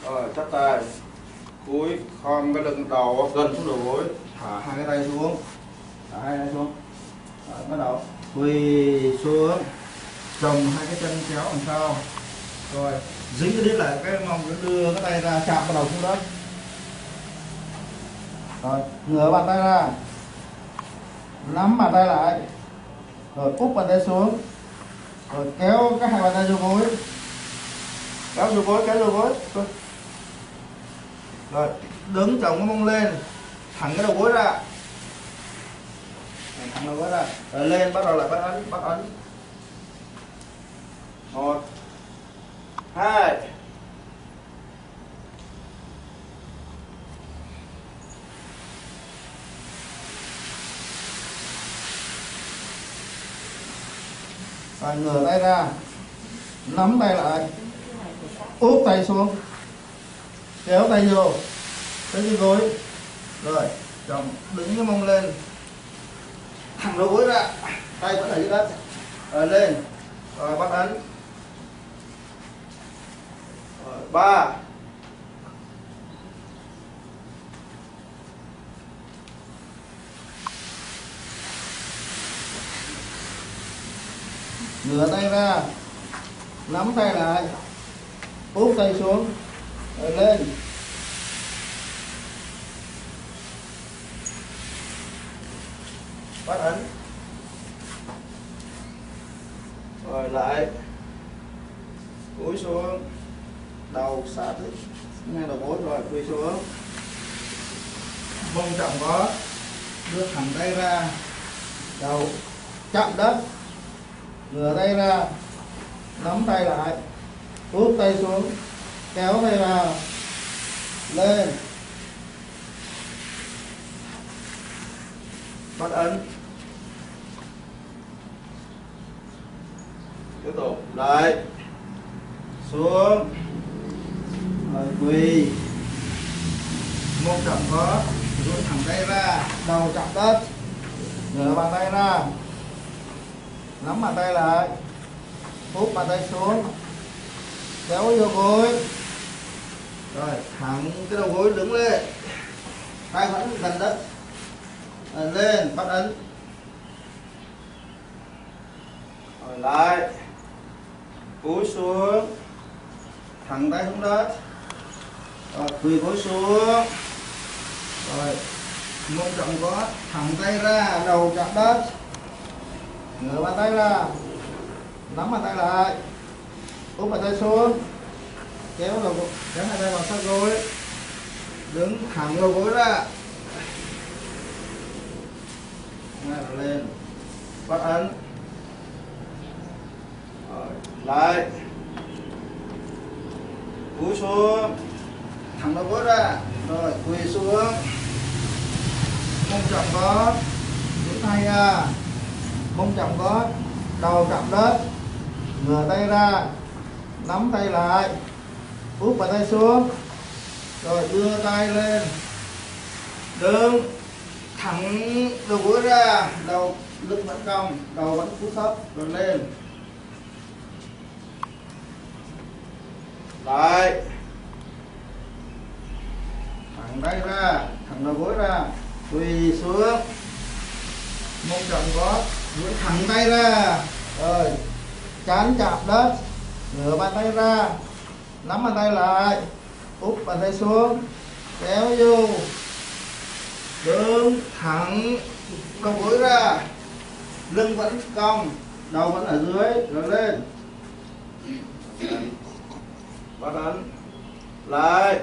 Rồi chắp tay, cúi khom cái lưng đầu gần xuống đầu gối, thả hai cái tay xuống, Rồi, bắt đầu quỳ xuống, chồng hai cái chân chéo làm sao, rồi dính cái đít lại cái mông, đưa cái tay ra chạm vào đầu xuống đất, rồi ngửa bàn tay ra, nắm bàn tay lại, rồi úp bàn tay xuống, rồi kéo các hai bàn tay vô gối, kéo vô gối, rồi đứng chồng cái mông lên, thẳng cái đầu gối ra, rồi lên bắt đầu lại bắt ấn, 1 2 rồi ngửa tay ra, nắm tay lại, úp tay xuống, kéo tay vô tới cái gối, rồi chồng đứng cái mông lên, thẳng đầu gối ra, tay vẫn ở dưới đất, rồi lên, rồi bắt ấn, rồi 3 ngửa tay ra, nắm tay lại, úp tay xuống, rồi lên, bắt ấn, rồi lại cúi xuống, đầu sát ngay đầu gối, rồi quỳ xuống, mông chạm gót, đưa thẳng tay ra, đầu chạm đất, ngửa tay ra, nắm tay lại, úp tay xuống, kéo tay vào, lên, bắt ấn, tiếp tục lại xuống, rồi quỳ, mông chạm gót, duỗi thẳng tay ra, đầu chạm đất, ngửa bàn tay ra, nắm bàn tay lại, úp bàn tay xuống, kéo vô gối, rồi thẳng cái đầu gối đứng lên, tay vẫn gần đất, rồi lên bắt ấn, rồi lại cúi xuống, thẳng tay xuống đất, rồi quỳ gối xuống, rồi mông chạm gót, thẳng tay ra, đầu chạm đất, ngửa bàn tay ra, nắm bàn tay lại, úp bàn tay xuống, kéo hai tay vào sát gối, đứng thẳng đầu gối ra, lên bắt ấn, rồi lại cúi xuống, thẳng đầu gối ra, rồi quỳ xuống, mông chạm gót, duỗi tay ra, mông chạm gót, đầu chạm đất, ngửa tay ra, nắm tay lại, úp bàn tay xuống, rồi đưa tay lên, đứng thẳng đầu gối ra, đầu lưng vẫn cong, đầu vẫn cúi thấp, rồi lên, lại thẳng tay ra, thẳng đầu gối ra, quỳ xuống, mông chạm gót, duỗi thẳng tay ra, rồi trán chạm đất, ngửa bàn tay ra, nắm bàn tay lại, úp bàn tay xuống, kéo vô, đứng thẳng đầu gối ra, lưng vẫn cong, đầu vẫn ở dưới, rồi lên, bắt ấn, lại,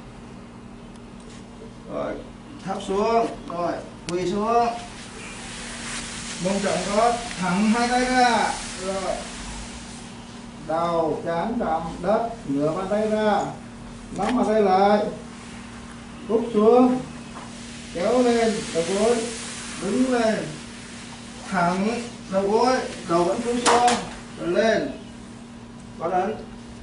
rồi thấp xuống, rồi quỳ xuống, mông chạm gót, thẳng hai tay ra, rồi đầu trán chạm đất, ngửa bàn tay ra, nắm bàn tay lại, úp xuống, kéo lên đầu gối, đứng lên, thẳng đầu gối, đầu vẫn cúi xuống, rồi lên, bắt ấn,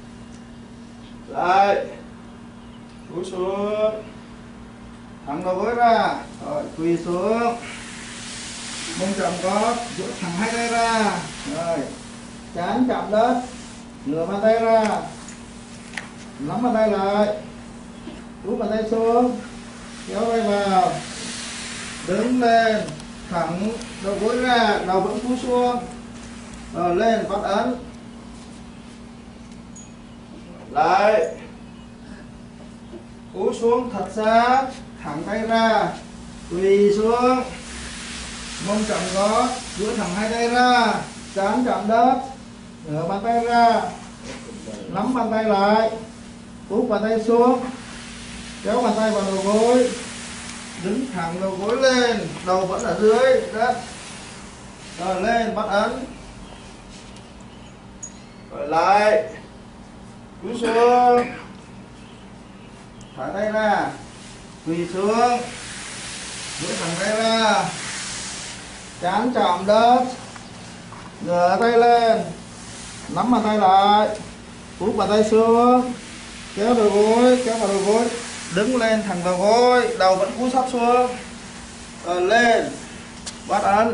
lại cúi xuống, thẳng đầu gối ra, rồi quỳ xuống, mông chạm gót, duỗi thẳng hai tay ra, rồi trán chạm đất, ngửa bàn tay ra, nắm bàn tay lại, úp bàn tay xuống, kéo tay vào, đứng lên, thẳng đầu gối ra, đầu vẫn cúi xuống, rồi lên bắt ấn, lại, cúi xuống thật sát, thẳng tay ra, quỳ xuống, mông chạm gót, duỗi thẳng hai tay ra, trán chạm đất, ngửa bàn tay ra, nắm bàn tay lại, úp bàn tay xuống, kéo bàn tay vào đầu gối, đứng thẳng đầu gối lên, đầu vẫn ở dưới đất, rồi lên bắt ấn, rồi lại, cúi xuống, thả tay ra, quỳ xuống, duỗi thẳng tay ra, trán chạm đất, ngửa tay lên, nắm bàn tay lại, úp bàn tay xuống, kéo đầu gối, kéo vào đầu gối, đứng lên thẳng đầu gối, đầu vẫn cúi thấp xuống, rồi lên bắt ấn.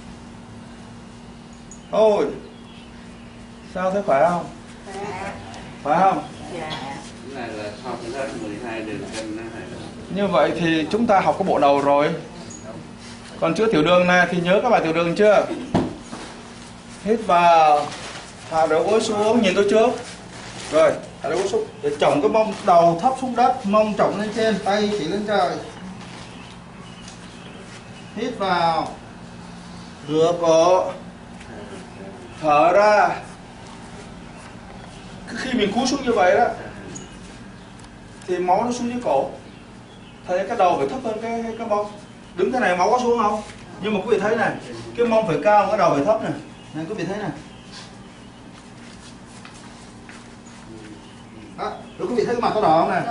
Thôi sao thế, khỏe không? Phải không? Cái này là học hết 12 đường cân đó. Như vậy thì chúng ta học có bộ đầu rồi. Còn chữa tiểu đường này thì nhớ các bài tiểu đường chưa? Hít vào, thả đầu gối xuống, nhìn tôi trước. Rồi, thả đầu gối xuống để chổng cái mông, đầu thấp xuống đất, mông chổng lên trên, tay chỉ lên trời. Hít vào, rửa cổ, thở ra. Khi mình cúi xuống như vậy đó thì máu nó xuống dưới cổ, thấy cái đầu phải thấp hơn cái mông. Đứng thế này máu có xuống không? Nhưng mà quý vị thấy này, cái mông phải cao, cái đầu phải thấp này. Này quý vị thấy này. Đó, rồi quý vị thấy cái mặt tôi đỏ không này?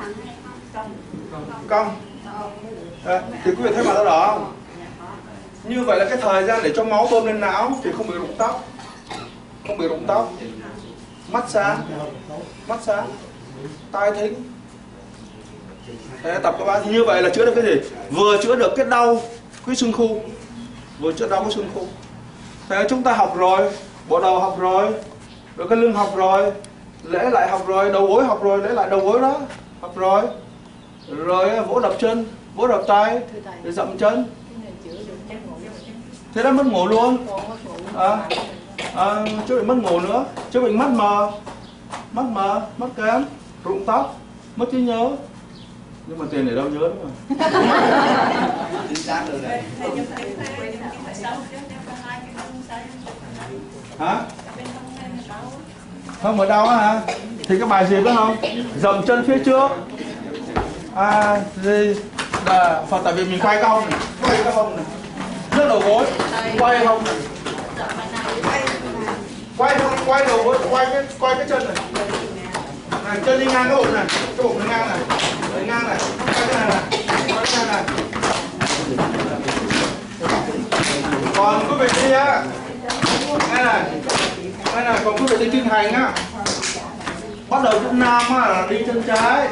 Cong. Thì quý vị thấy mặt tôi đỏ không? Như vậy là cái thời gian để cho máu bơm lên não thì không bị rụng tóc. Không bị rụng tóc. Mắt sáng, tai thính. Thế tập các bạn thì như vậy là chữa được cái gì? Vừa chữa được cái đau cái xương khu, vừa chữa đau cái xương khu. Thế chúng ta học rồi, bộ đầu học rồi cái lưng học rồi, lễ lại học rồi, đầu gối học rồi, lễ lại đầu gối đó học rồi, rồi vỗ đập chân, vỗ đập tay, để dậm chân. Thế đã mất ngủ luôn. Chứ bị mất ngủ nữa, chứ bị mắt mờ, mất kém, rụng tóc, mất trí nhớ. Nhưng mà tiền để đâu nhớ nữa mà. Chính xác rồi này. Hả? Không ở đâu hả? Thì cái bài gì biết không? Dậm chân phía trước. Phật, tại vì mình quay cái hông này, quay cái hông này, nhấc đầu gối, quay hông này, quay đầu gối, quay cái chân này. Này, chân đi ngang cái bụng này, cái bụng ngang này, ngang này, quay cái này này, quay cái này này. Còn quý vị đi á, đây này, còn quý vị đi kinh hành á, bắt đầu chân nam á là đi chân trái,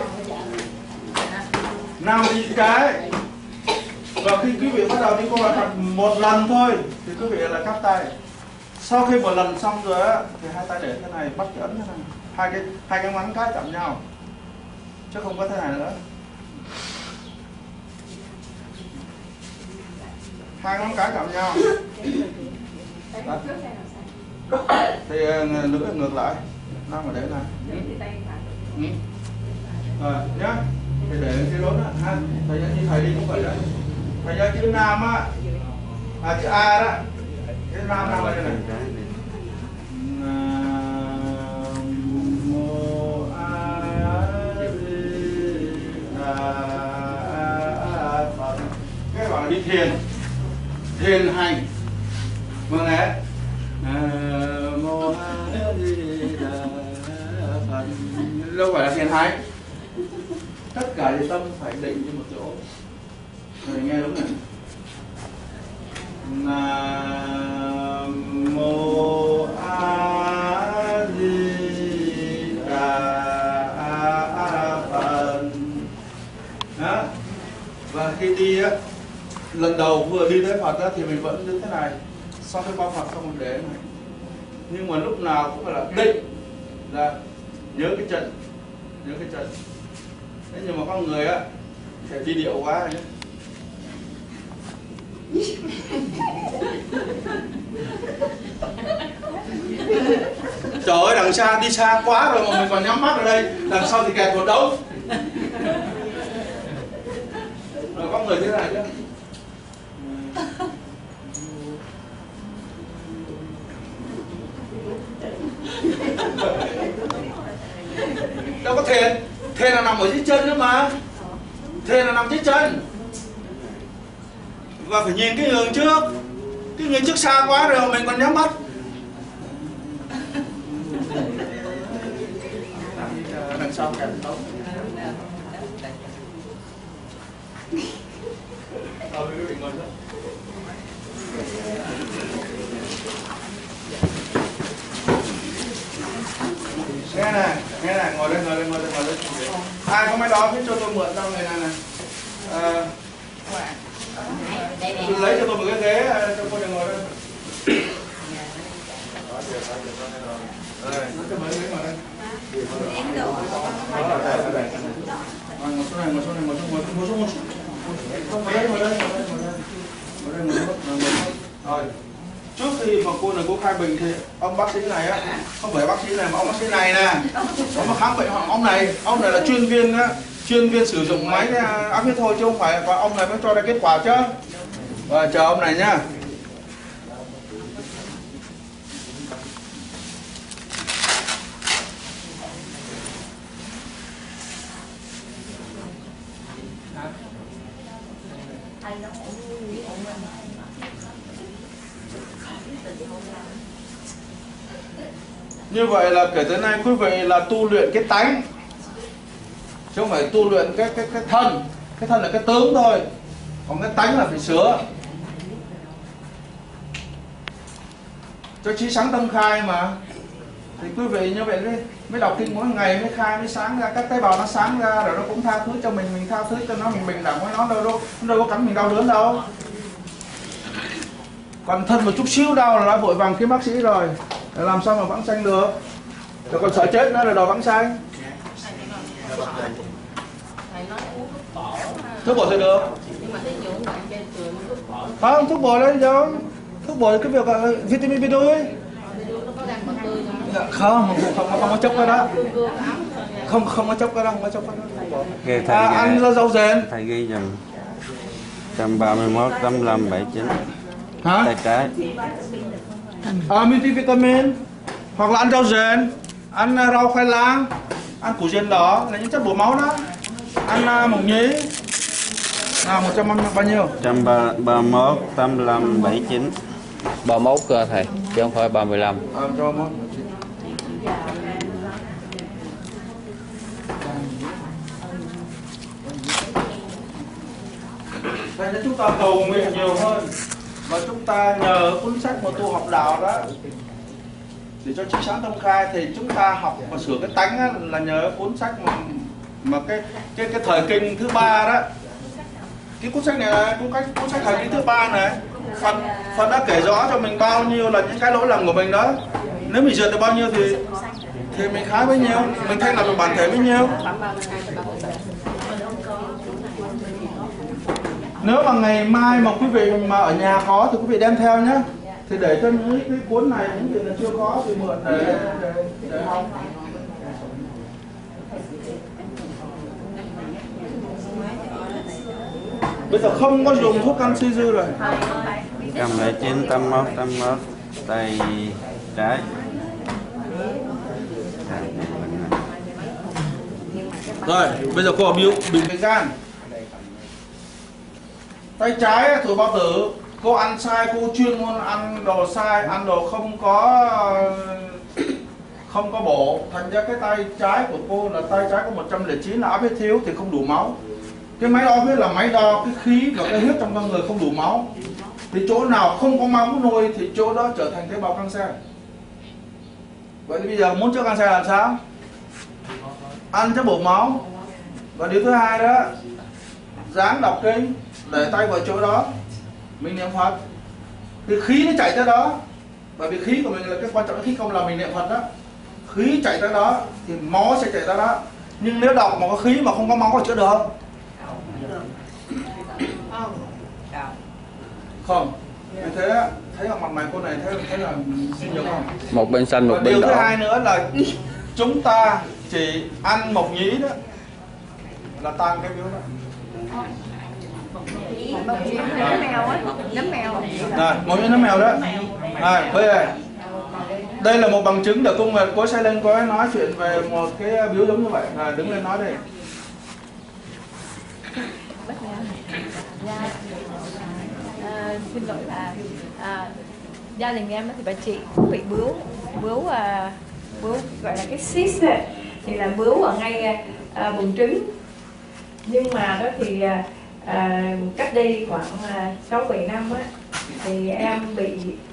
nam đi chân trái. Và khi quý vị bắt đầu đi qua thật một lần thôi thì quý vị là cắt tay. Sau khi một lần xong rồi á thì hai tay để thế này, bắt cái ấn thế này, hai cái ngón cái chạm nhau, chứ không có thế này nữa. Hai ngón cái chạm nhau. Đó. Thì lưỡi ngược lại, nam mà để này. Rồi nhá. Thì để cái rốn á ha. Thầy như thầy đi cũng vậy đó. Thầy ra chữ nam á, chữ A đó. Chữ nam là đây này. Cái gọi là đi thiền hành. Vâng ạ. Đâu phải là thiền hành. Tất cả thì tâm phải định trên một chỗ. Rồi nghe đúng này. Nam mô A Di Đà Phật. Đó. Và khi đi á, lần đầu vừa đi tới Phật á, thì mình vẫn đứng thế này. Sau khi qua Phật xong mình để này. Nhưng mà lúc nào cũng phải là định là nhớ cái chân. nhớ cái chân. Thế nhưng mà con người á sẽ đi điệu quá nhé. Trời ơi, đằng xa đi xa quá rồi mà mình còn nhắm mắt ở đây, đằng sau thì kẹt một đống. Rồi con người thế này chứ. Đâu có thền, thền là nằm ở dưới chân nữa mà. Thền là nằm dưới chân. Và phải nhìn cái hướng trước. Cái hướng trước xa quá rồi mà mình còn nhắm mắt. Đằng sau kẹt tấu. Quý vị ngồi xuống. Nghe này, ngồi đây. Ai có máy đó biết cho tôi mượn trong này này. Tôi lấy cho tôi một cái ghế cho cô đừng ngồi đây. Đây, cho mấy ghế ngồi đây. Ngồi xuống. Rồi. Trước khi mà cô khai bình thì ông bác sĩ này á, không phải bác sĩ này mà ông bác sĩ này nè, ông mà khám bệnh ông này là chuyên viên sử dụng máy áp huyết thôi chứ không phải, và ông này mới cho ra kết quả chứ. Rồi chờ ông này nhá. Như vậy là kể tới nay quý vị là tu luyện cái tánh, chứ không phải tu luyện cái thân. Cái thân là cái tướng thôi, còn cái tánh là phải sửa. Cho trí sáng tâm khai mà. Thì quý vị như vậy mới đọc kinh mỗi ngày mới khai, mới sáng ra, các tế bào nó sáng ra rồi nó cũng tha thứ cho mình tha thứ cho nó, mình bình đẳng với nó đâu có cắn mình đau đớn đâu. Còn thân một chút xíu đau là đã vội vàng kiếm bác sĩ rồi, làm sao mà vãng sanh được. Rồi còn sợ chết nữa là đòi vãng sanh. Thuốc bổ thì được. Không, thuốc bổ đấy đâu. Thuốc bổ cái việc vitamin B2. Không có chốc cái đó. Không có chốc cái đó, ăn rau rền. Thầy ghi dùm 131, 85, 79. Hả? Tay trái. Multivitamin. Hoặc là ăn rau rền, ăn rau khoai lang, ăn củ riềng đỏ là những chất bổ máu đó. Ăn mộc nhĩ. Nào 100 bao nhiêu? 131, 85, 79. 31 cơ thầy, chứ không phải 35. Cho một. Đây là chúng ta cầu nguyện nhiều hơn, và chúng ta nhờ cuốn sách mà tu học đạo đó để cho trí sáng tâm khai, thì chúng ta học và sửa cái tánh á, là nhờ cuốn sách mà cái thời kinh thứ 3 đó. Cái cuốn sách này là cuốn sách thời kinh thứ 3 này. Phật đã kể rõ cho mình bao nhiêu là những cái lỗi lầm của mình đó. Nếu mình duyệt được bao nhiêu thì mình khá bấy nhiêu, mình thanh lập được bản thể bấy nhiêu. Nếu mà ngày mai mà quý vị mà ở nhà có thì quý vị đem theo nhé. Thì để cho những cái cuốn này những gì là chưa có thì mượn để học. Bây giờ không có dùng thuốc canxi dư rồi. 109, 81, tay trái. Rồi, bây giờ cô ở bị cái gan. Tay trái thủ bao tử, cô ăn sai, cô chuyên môn ăn đồ sai, ăn đồ không có bổ, thành ra cái tay trái của cô là tay trái có 109 là áp huyết thiếu thì không đủ máu. Cái máy đo huyết là máy đo cái khí và cái huyết trong con người không đủ máu. Thì chỗ nào không có máu nuôi thì chỗ đó trở thành tế bào cancer. Vậy thì bây giờ muốn chữa cancer làm sao? Ăn cho bổ máu. Và điều thứ hai đó, dáng đọc kinh, để tay vào chỗ đó, mình niệm Phật thì khí nó chạy tới đó. Bởi vì khí của mình là cái quan trọng, khí không là mình niệm Phật đó. Khí chạy tới đó thì máu sẽ chạy tới đó. Nhưng nếu độc mà có khí mà không có máu thì chữa được không? Không. Thế thấy ở mặt mày cô này thấy là sinh nhiều không? Một bên xanh một Và bên điều thứ đỏ. hai nữa là chúng ta chỉ ăn mộc nhĩ đó là tan cái biếu đó. Nấm mèo á, nấm mèo. Này, mộc nhĩ nấm mèo đó. Này, bây giờ đây là một bằng chứng để cô sẽ lên cô ấy nói chuyện về một cái biếu giống như vậy. Này, đứng lên nói đi. Xin lỗi bà, gia đình em thì bà chị cũng bị bướu gọi là cái cyst ấy, thì là bướu ở ngay buồng trứng. Nhưng mà đó thì cách đây khoảng 6-7 năm á, thì em bị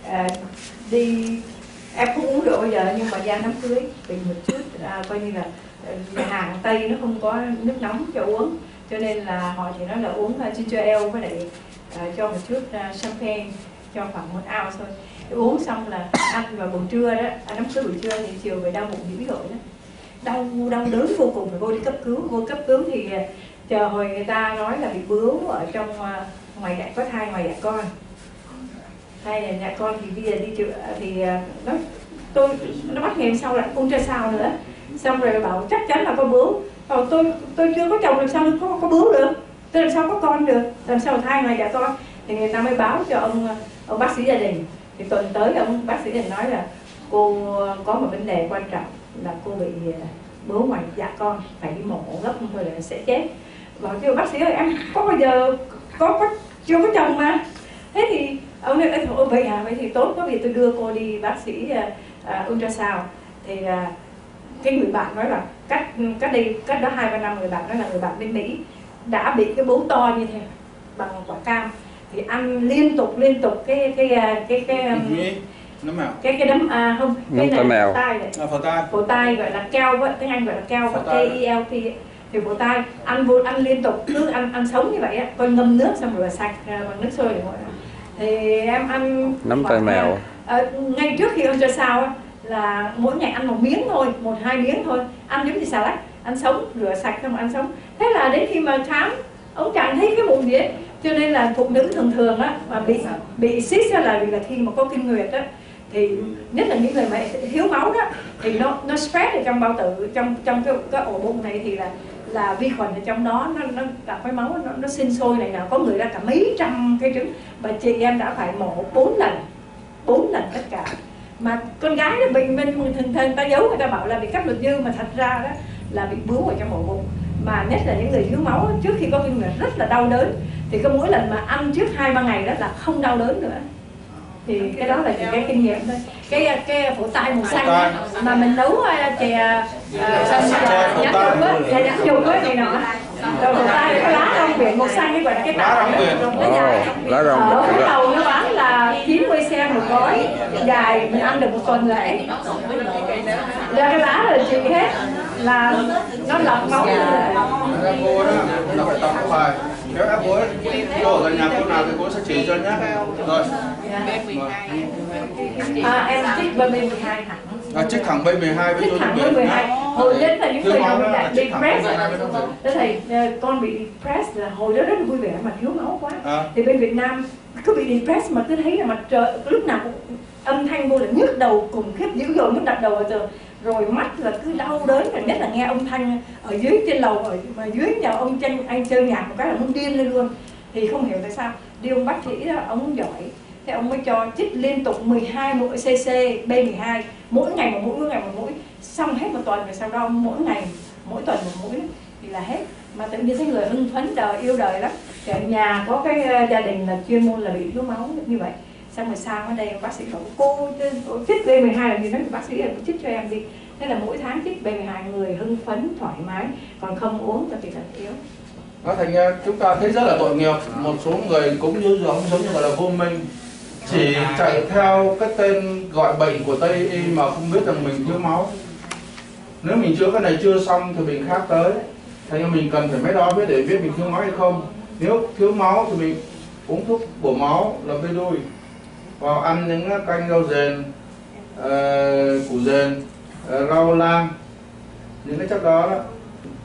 em không uống rượu bây giờ, nhưng mà da đám cưới bị một chút coi như là nhà hàng Tây nó không có nước nóng cho uống, cho nên là họ chỉ nói là uống ginger ale với lại cho một chút champagne cho khoảng 1 ounce thôi. Uống xong là ăn vào buổi trưa đó, ăn đám cưới buổi trưa thì chiều về đau bụng dữ dội đó, đau đớn vô cùng, phải vô đi cấp cứu. Vô cấp cứu thì chờ hồi người ta nói là bị bướu ở trong ngoài dạ có thai, ngoài dạ con. Thai là dạ con thì bây giờ đi chữa thì nó bắt ngày sau lại ultrasound nữa, xong rồi bảo chắc chắn là có bướu. Tôi chưa có chồng, làm sao có bướu được, tôi làm sao có con được, làm sao thai ngoài dạ con. Thì người ta mới báo cho ông bác sĩ gia đình. Thì tuần tới ông bác sĩ gia đình nói là cô có một vấn đề quan trọng là cô bị bướu ngoài dạ con, phải đi mổ gấp không thôi là sẽ chết. Bảo kêu bác sĩ ơi, em có bao giờ chưa có chồng mà. Thế thì ông nói vậy à, vậy thì tốt quá, vì tôi đưa cô đi bác sĩ ultrasound. Thì cái người bạn nói là cách đó 2-3 năm, người bạn nói là người bạn bên Mỹ đã bị cái bướu to như thế bằng quả cam, thì ăn liên tục cái Nấm mèo. cái đấm không, cái nấm mèo. tai này, phổ tai gọi là keo, vậy tiếng Anh gọi là keo, và KELP. Thì phổ tai ăn liên tục, cứ ăn sống như vậy á, coi ngâm nước xong rồi sạch bằng nước sôi để nguội. Thì em ăn Nấm tai mèo. ngay trước khi ultrasound á, là mỗi ngày ăn 1 miếng thôi, 1-2 miếng thôi, ăn giống như xà lách, ăn sống, rửa sạch xong ăn sống. Thế là đến khi mà khám, ông chẳng thấy cái bụng gì ấy. Cho nên là phụ nữ thường á mà bị cyst là vì là khi mà có kinh nguyệt á, thì nhất là những người mà thiếu máu đó, thì nó spread ở trong bao tử, trong cái ổ bụng này, thì là vi khuẩn ở trong đó nó gặp cái máu nó sinh sôi này nào, có người ra cả mấy trăm cái trứng. Và chị em đã phải mổ 4 lần tất cả. Mà con gái đó bệnh thường ta giấu, người ta bảo là bị cắt luật dư, mà thật ra đó là bị bướu ở trong ổ bụng. Mà nhất là những người thiếu máu trước khi có kinh nguyệt rất là đau đớn, thì có mỗi lần mà ăn trước 2-3 ngày đó là không đau đớn nữa. Thì cái đó là những cái kinh nghiệm thôi. Cái phổ tai màu xanh á, mà mình nấu chè nhãn chung á này nọ, rồi phổ tai có lá rong biển màu xanh, cái gọi là cái táo Lá rong ở cái đầu nó bán là 90 cent một gói, dài mình ăn được 1 tuần lễ. Ra cái lá là trị hết, là nó lọc máu. Cô đó, nó phải tập các bài. Nếu áp bối, cô ở gần nhà cô nào thì cô sẽ chỉ cho nhé. Rồi. Em trích B12 hẳn. Trích thẳng B12 với Trích thẳng B12. Hồi đến là những người nào bị đại depressed. Thế thầy, con bị depressed là hồi đó rất là vui vẻ mà thiếu máu quá. Thì bên Việt Nam cứ bị depressed mà cứ thấy là mặt trời lúc nào cũng âm thanh vô là nhức đầu khủng khiếp dữ dội, nhức đặt đầu ở tường. Rồi mắt là cứ đau đớn, và nhất là nghe âm thanh ở dưới trên lầu, ở dưới nhà ông anh chơi nhạc một cái là muốn điên lên luôn. Thì không hiểu tại sao, đi ông bác sĩ đó, ông giỏi, thế ông mới cho chích liên tục 12 mũi cc B12, mỗi ngày một mũi, xong hết 1 tuần. Rồi sau đó mỗi tuần 1 mũi thì là hết. Mà tự nhiên thấy người hưng phấn đời, yêu đời lắm. Thì ở nhà có cái gia đình là chuyên môn là bị thiếu máu như vậy. Xong rồi sang ở đây bác sĩ bảo cô chích B12 là gì, nói bác sĩ là chích cho em đi. Thế là mỗi tháng chích B12, người hưng phấn thoải mái, còn không uống thì là yếu. Nó thành ra chúng ta thấy rất là tội nghiệp, một số người cũng như giống như gọi là vô minh, chỉ chạy theo cái tên gọi bệnh của Tây y mà không biết rằng mình thiếu máu. Nếu mình chữa cái này chưa xong thì bệnh khác tới, thành ra mình cần phải mấy đo biết để biết mình thiếu máu hay không. Nếu thiếu máu thì mình uống thuốc bổ máu là cây đuôi, và ăn những canh rau dền, củ dền, rau lang, những cái chất đó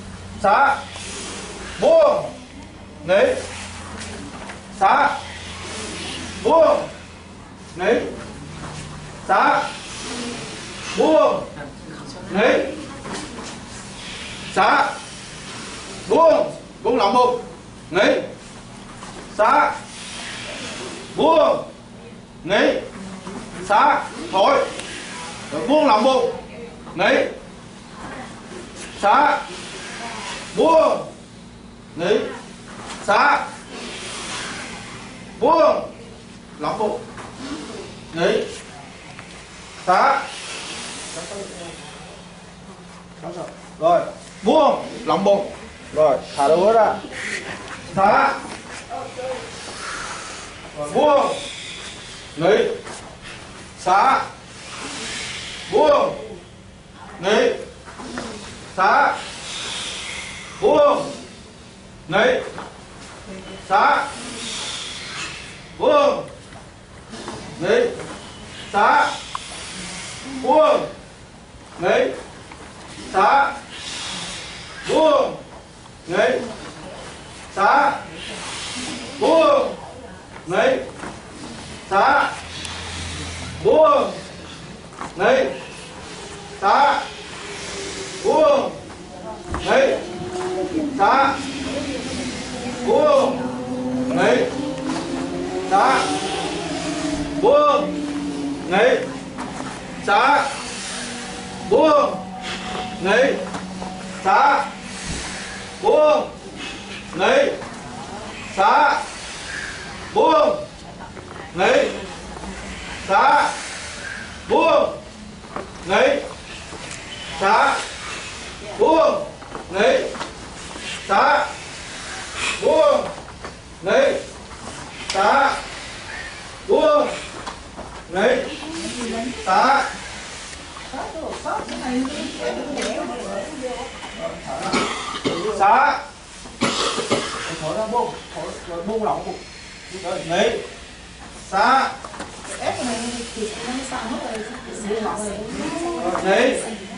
xá buông nghỉ xá buông nghỉ xá buông nghỉ xá buông buông lỏng bụng nghỉ xá buông nghỉ xá thổi rồi buông lỏng bụng nghỉ xá buông nghỉ xá buông lỏng bụng nghỉ xá rồi buông lỏng bụng rồi thả đầu gối ra xá rồi buông nghỉ xá buông nghỉ xá buông nghỉ xá buông nghỉ xá buông nghỉ xá buông nghỉ xá buông nghỉ xá buông nghỉ xá buông nghỉ xá buông nghỉ xá buông nghỉ xá buông nghỉ xá buông nghỉ xá buông nghỉ xá buông nghỉ xá buông nghỉ xá buông nghỉ xá buông nghỉ xá xá thổi ra buông rồi buông lỏng bụng rồi nghỉ xá nghỉ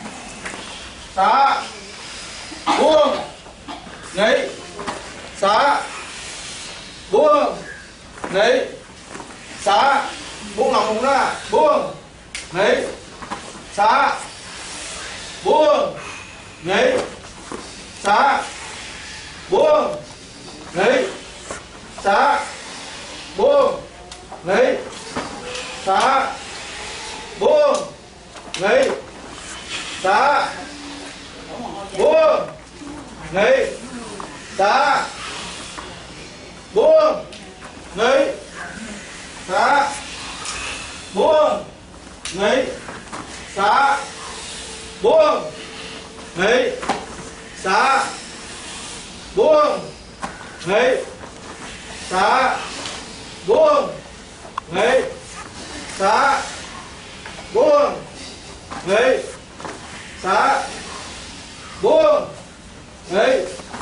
xá buông nghỉ xá buông nghỉ xá buông lỏng bụng ra buông nghỉ xá buông nghỉ xá buông nghỉ xá buông nghỉ xá buông nghỉ xá buông nghỉ xá buông nghỉ xá buông nghỉ xá buông nghỉ xá buông nghỉ xá buông nghỉ xá buông nghỉ xá buông nghỉ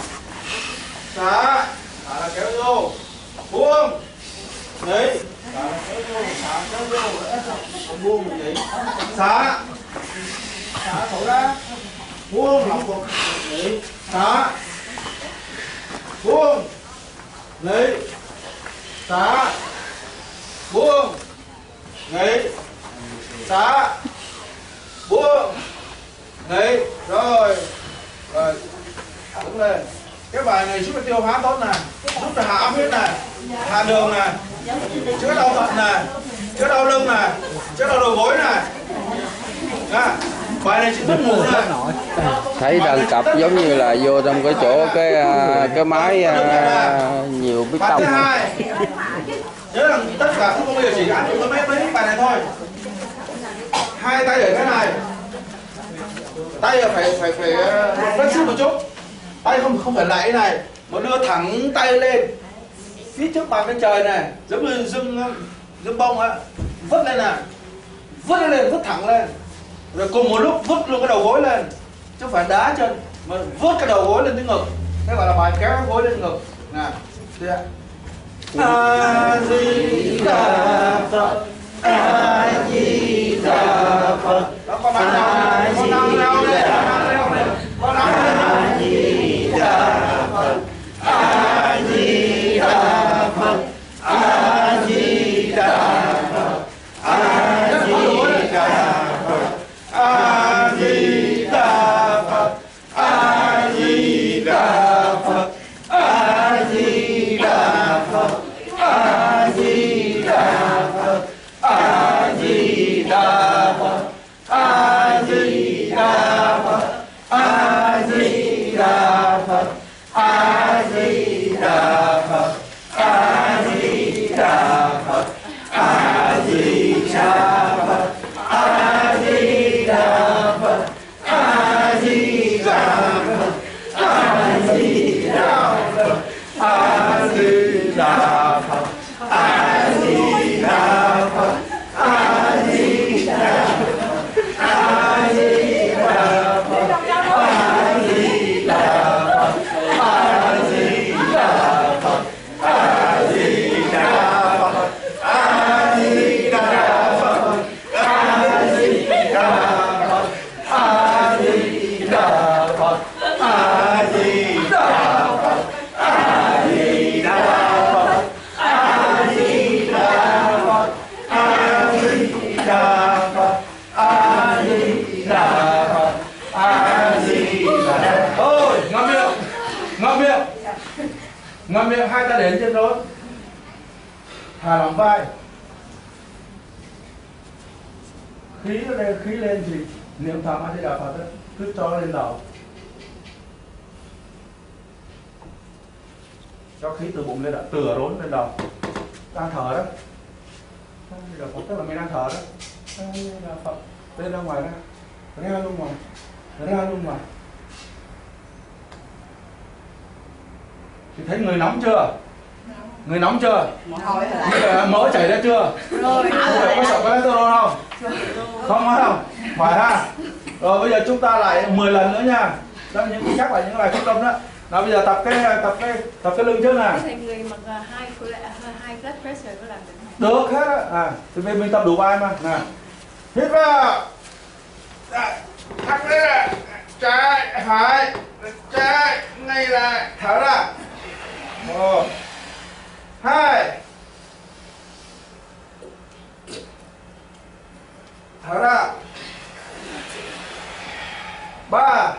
xá là kéo vô buông nghỉ kéo vô buông nghỉ xá xá thổi ra buông lỏng bụng nghỉ xá buông nghỉ xá buông nghỉ xá buông nghỉ rồi rồi đứng lên. Cái bài này giúp cho tiêu hóa tốt nè, giúp cho hạ áp huyết nè, hạ đường nè, chữa đau thận nè, chữa đau lưng nè, chữa đau đầu gối nè. Bài này chỉ mất ngủ nè. Thấy đang tập giống như là vô trong cái chỗ cái máy nhiều bít tông. Bài thứ hai, nhớ rằng tất cả không bao giờ chỉ áp dụng cái mấy bài này thôi. Hai tay ở cái này, tay phải vết sức một chút, tay không phải lại này, mà đưa thẳng tay lên phía trước mặt cái trời này, giống như dưng bông á, vứt lên nè, vứt thẳng lên, rồi cùng một lúc vứt luôn cái đầu gối lên, chứ không phải đá chân, mà vứt cái đầu gối lên tới ngực, thế gọi là bài kéo cái gối lên ngực nè. A Di Đà Phật, A Di Đà Phật. Đó, con nắm nhau đây, con nắm A Di Đà Ngậm miệng, hai tay đến trên rốn. Thả lỏng vai. Khí lên thì niệm thầm A Di Đà Phật đó, cứ cho lên đầu. Cho khí từ bụng lên đã, từ rốn lên đầu. Đang thở đó. A Di Đà Phật tức là mình đang thở đó. A Di Đà Phật. Lên ra ngoài ra luôn ngoài. Ra luôn ngoài. Thì thấy người nóng chưa? Người nóng chưa? Mỡ chảy ra chưa? Rồi. Có sợ cholesterol không? Không phải không? Phải ha. Rồi bây giờ chúng ta lại 10 lần nữa nha. Đó những cái chắc là những bài phát tâm đó. Nào bây giờ tập cái lưng trước nè. Thầy người mặc high blood pressure có làm được không? Được hết á. Thì mình tập đủ bài mà. Nè. Hít vào. Thẳng lên. Trái, phải, trái, ngay lại, thở ra. 1 2 thở ra. 3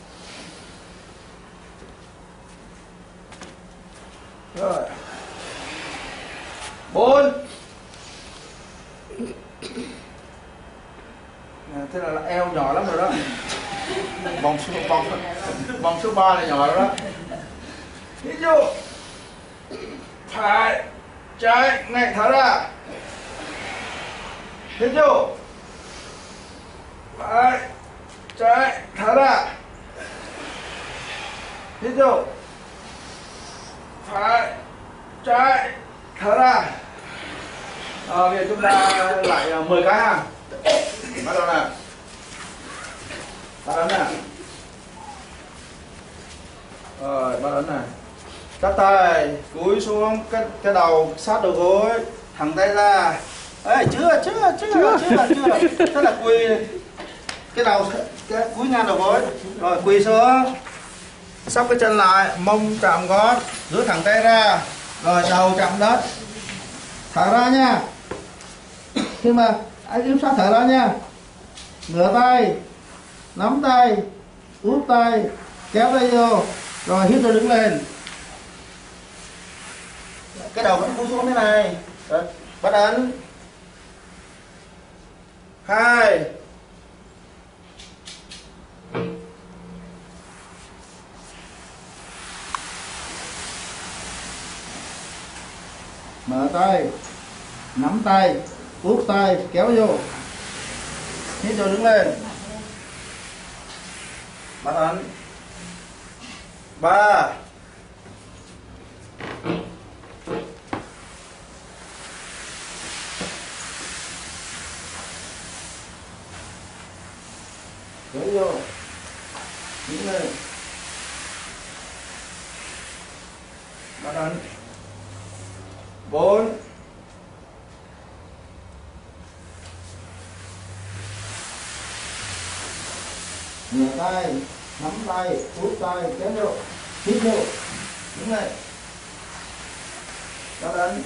rồi 4 thế là eo nhỏ lắm rồi đó. Vòng số 3 là nhỏ rồi đó. Ví dụ phải trái ngay thở ra. Ví dụ phải trái thở ra. Ví dụ phải trái thở ra. Bây giờ chúng ta lại 10 cái ha. Bắt đầu nè. Bắt đầu nè. Rồi bắt đầu nè. Chắp tay, cúi xuống, cái đầu sát đầu gối, thẳng tay ra. Ê, chưa. Thế là quỳ cái đầu, cái cúi ngang đầu gối. Rồi quỳ xuống. Sắp cái chân lại, mông chạm gót, duỗi thẳng tay ra. Rồi đầu chạm đất. Thở ra nha. Khi mà anh kiểm soát thở ra nha. Ngửa tay, nắm tay, úp tay, kéo tay vô. Rồi hít rồi đứng lên. Cái đầu vẫn cúi xuống thế này. Rồi, bắt ấn. 2 mở tay, nắm tay, úp tay, kéo vô. Hít rồi đứng lên. Bắt ấn. 3 kéo vô, đứng lên, bắt ấn. 4 ngửa tay, nắm tay, úp tay, kéo vô, hít vô, đứng lên, bắt ấn.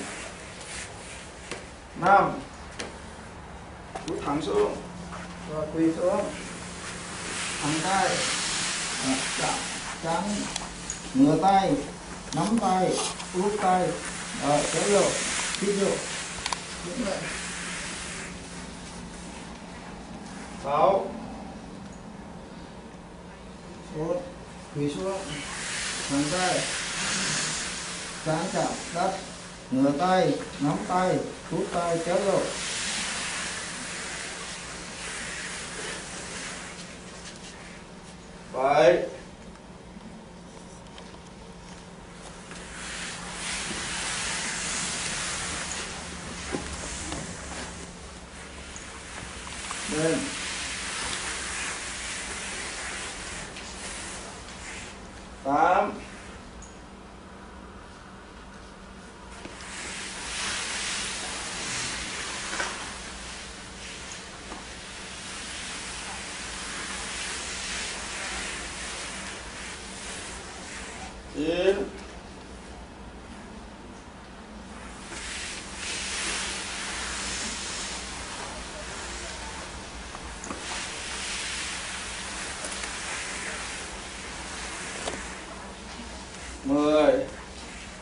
5 úp thẳng xuống, rồi quỳ xuống. Thẳng tay, chạm, trắng, ngửa tay, nắm tay, úp tay, rồi kéo vô, hít vô, đứng lên. 6 quỳ xuống, thẳng tay, trán chạm đất, ngửa tay, nắm tay, úp tay, kéo vô. 7 lên. 8 9 10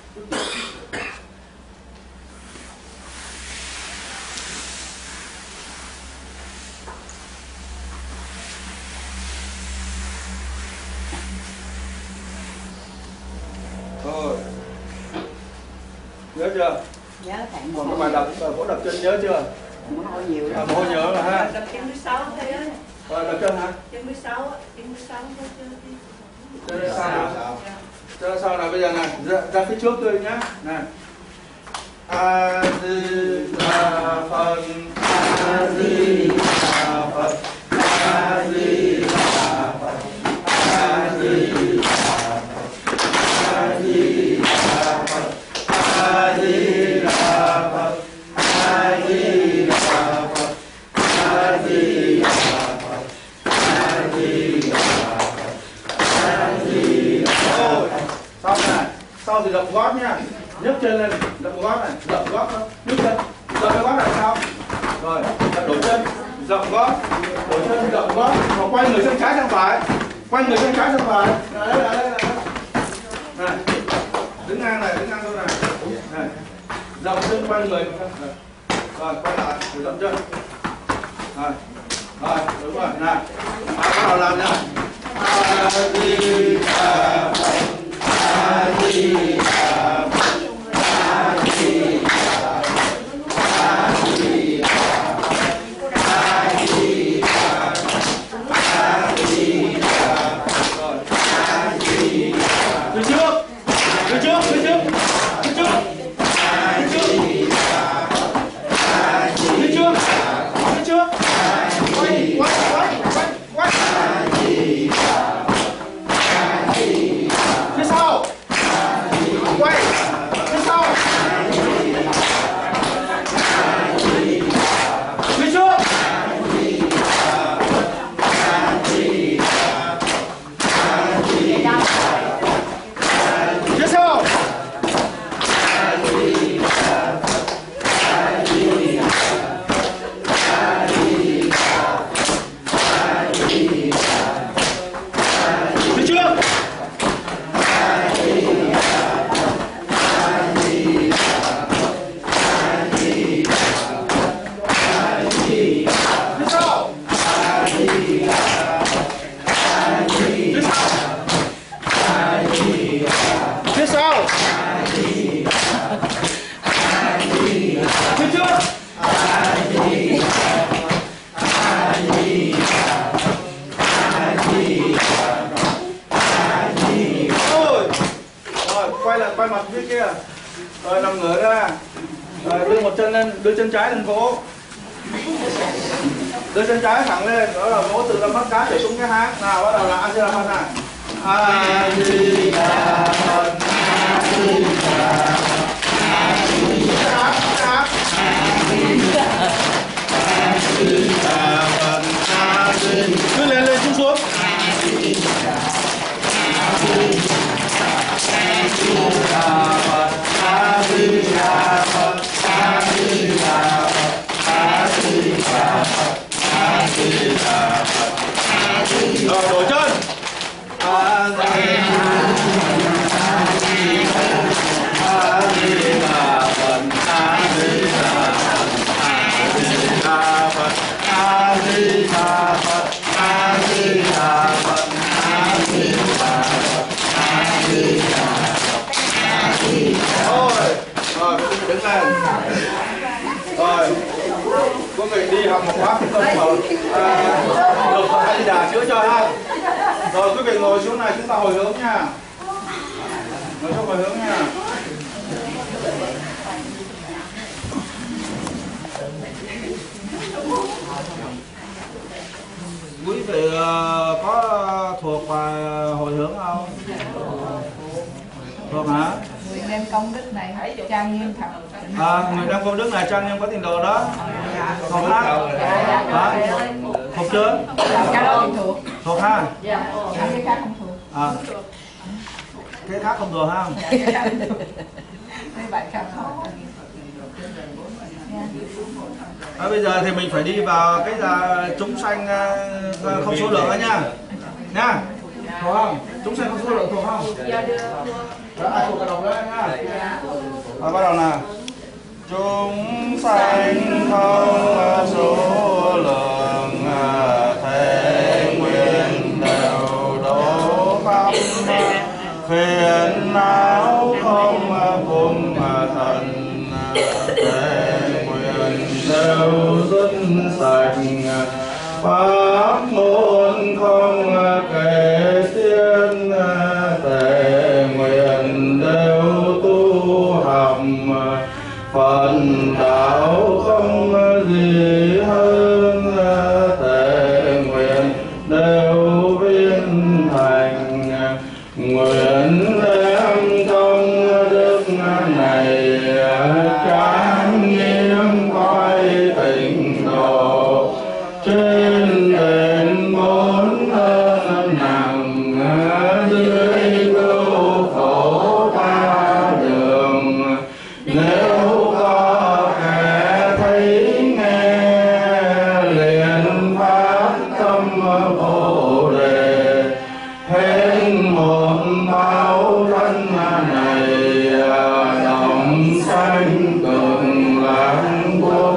nhớ chưa? Nhớ thẳng Còn cái bài đập vỗ đập chân nhớ chưa? mồ hôi nhiều lắm. Mồ hôi nhớ rồi ha. Đập chân 16 thế đó. Rồi đập chân hả? Chân 16 á, chân 16 thôi chưa đi. Chân sau nào bây giờ này, ra phía trước tôi nhá. Này. A Di Đà Phật, A Di Đà Phật, A Di Đà Phật, A Di Đà Phật, A Di Đà Phật, A Di Đà Phật, A Di Đà Phật, A Di Đà Phật, A Di Đà Phật, A Di Đà Phật. Xong này, sau thì đập gót nha. Nhấc chân lên, đập gót này, dậm gót thôi, nhấc chân, dậm cái gót này sao? Rồi, đổi chân, dậm gót, đổi chân, dậm gót, và quay người sang trái sang phải, quay người sang trái sang phải. Đấy. Này, đứng ngang thôi này. Này, dậm chân quay người. Rồi, quay lại, rồi dậm chân. Rồi, đúng rồi, này. Bắt đầu làm nhá. A Di Đà Phật, A Di Đà Phật. Quay mặt phía kia. Rồi nằm ngửa ra. Rồi đưa một chân lên, đưa chân trái lên vỗ. Đưa chân trái thẳng lên, đó là vỗ từ mắt cá trở xuống cái háng. Nào bắt đầu là A Di Đà Phật này. A Di Đà Phật, A Di Đà Phật, A Di Đà Phật, A Di Đà Phật, A Di. Cứ lên lên xuống xuống. Rồi đổi chân. Rồi, đứng lên. Rồi, quý vị đi học một khóa không được A Di Đà chữa cho ha. Rồi quý vị ngồi xuống này, chúng ta hồi hướng nha. Ngồi xuống hồi hướng nha. Quý vị có thuộc bài hồi hướng không? Thuộc hả? Người đem công đức này trang nghiêm thật. Người đem công đức này trang nghiêm có tiền đồ đó. Thuộc ha? Thuộc chưa? Thuộc. Thuộc ha? Cái khác không thuộc. Cái khác không thuộc ha? Mấy bài khác không. Bây giờ thì mình phải đi vào cái là chúng sanh không số lượng đó nha. Nha. Thuộc không? Chúng sanh không số lượng thuộc không? Đó, ai thuộc cả đồng đấy nha. Rồi bắt đầu nào. Chúng sanh không số lượng, thể nguyện đều đổ khắp, phiền não không cùng thần thề nguyện đều dứt sạch, pháp môn không kể xiên, thề nguyện đều tu học, Phật đạo không gì hơn, thề nguyện đều viên thành, nguyện đem công đức này trang nghiêm coi tịnh độ, trên đền bốn nặng, dưới cứu khổ ba đường. Nếu có kẻ thấy nghe liền phát tâm Bồ Đề, hết một báo thân này đồng sanh cực lạc quốc.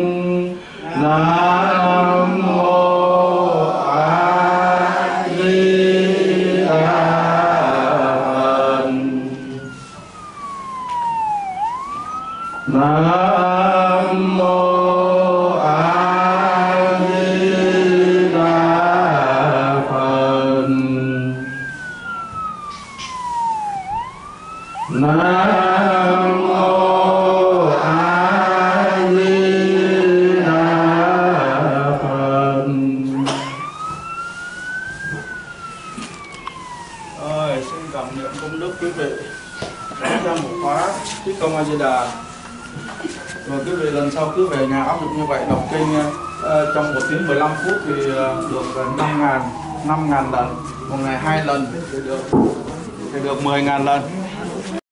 Nam mô A Di Đà Phật. Nam mô A Di Đà Phật. Nam mô A Di Đà Phật. Xin cảm niệm công đức quý vị đã ra một khóa Thích Công A Di Đà. Rồi quý vị lần sau cứ về nhà áp dụng như vậy, đọc kinh trong 1 tiếng 15 phút thì được 5.000 lần, một ngày 2 lần thì được 10.000 lần.